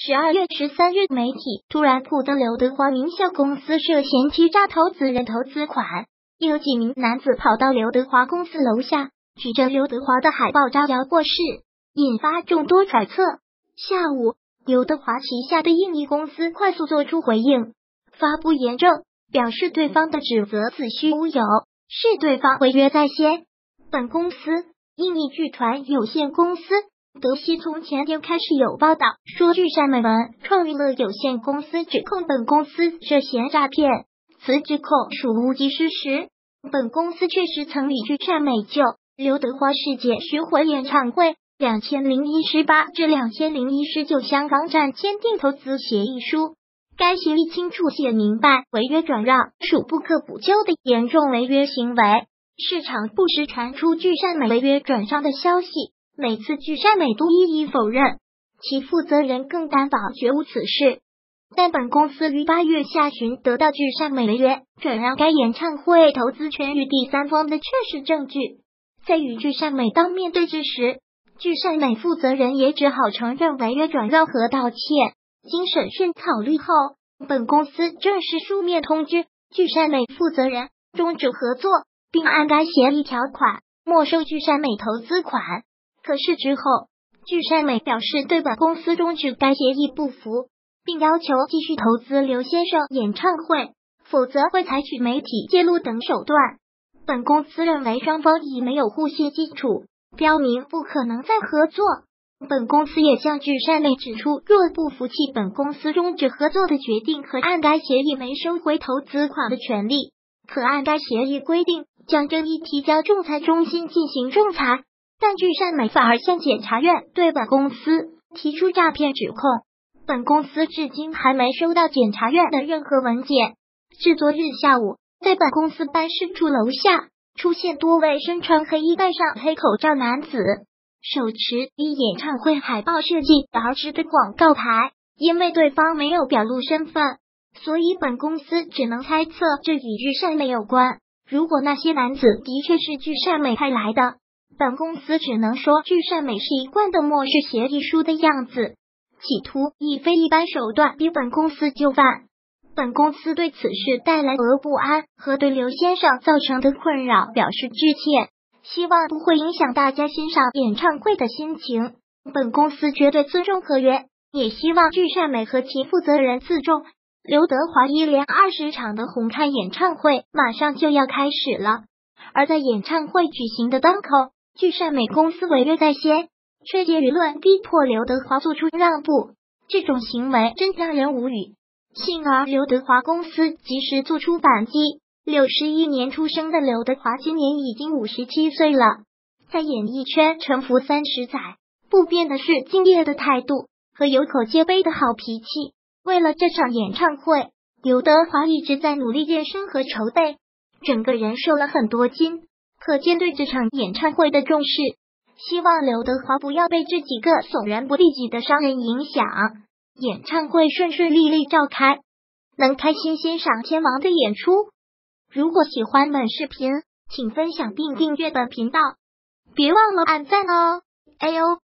12月13日，媒体突然曝光刘德华名下公司涉嫌欺诈投资人投资款，有几名男子跑到刘德华公司楼下，举着刘德华的海报招摇过市，引发众多揣测。下午，刘德华旗下的印尼公司快速做出回应，发布严正，表示对方的指责子虚乌有，是对方违约在先。本公司印尼剧团有限公司德西从前天开始有报道说，聚善美文创娱乐有限公司指控本公司涉嫌诈骗，此指控属无稽之实。本公司确实曾与聚善美就刘德华世界巡回演唱会2018至2019香港站签订投资协议书，该协议清楚写明白违约转让属不可补救的严重违约行为。市场不时传出聚善美违约转让的消息，每次聚善美都一一否认，其负责人更担保绝无此事。但本公司于8月下旬得到聚善美违约转让该演唱会投资权与第三方的确实证据，在与聚善美当面对质时，聚善美负责人也只好承认违约转让和道歉。经审慎考虑后，本公司正式书面通知聚善美负责人终止合作，并按该协议条款没收聚善美投资款。可是之后，聚善美表示对本公司终止该协议不服，并要求继续投资刘先生演唱会，否则会采取媒体揭露等手段。本公司认为双方已没有互信基础，标明不可能再合作。本公司也向聚善美指出，若不服气本公司终止合作的决定和按该协议没收回投资款的权利，可按该协议规定将争议提交仲裁中心进行仲裁。但聚善美反而向检察院对本公司提出诈骗指控，本公司至今还没收到检察院的任何文件。至昨日下午，在本公司办事处楼下出现多位身穿黑衣戴上黑口罩男子，手持以演唱会海报设计而制的广告牌，因为对方没有表露身份，所以本公司只能猜测这与聚善美有关。如果那些男子的确是聚善美派来的，本公司只能说聚善美是一贯的漠视协议书的样子，企图以非一般手段逼本公司就范。本公司对此事带来的不安和对刘先生造成的困扰表示致歉，希望不会影响大家欣赏演唱会的心情。本公司绝对尊重合约，也希望聚善美和其负责人自重。刘德华一连20场的红磡演唱会马上就要开始了，而在演唱会举行的当口，聚善美公司违约在先，却借舆论逼迫刘德华做出让步，这种行为真让人无语。幸而刘德华公司及时做出反击。61年出生的刘德华今年已经57岁了，在演艺圈沉浮30载，不变的是敬业的态度和有口皆碑的好脾气。为了这场演唱会，刘德华一直在努力健身和筹备，整个人瘦了很多斤，可见对这场演唱会的重视。希望刘德华不要被这几个损人不利己的商人影响，演唱会顺顺利利召开，能开心欣赏天王的演出。如果喜欢本视频，请分享并订阅本频道，别忘了按赞哦。哎呦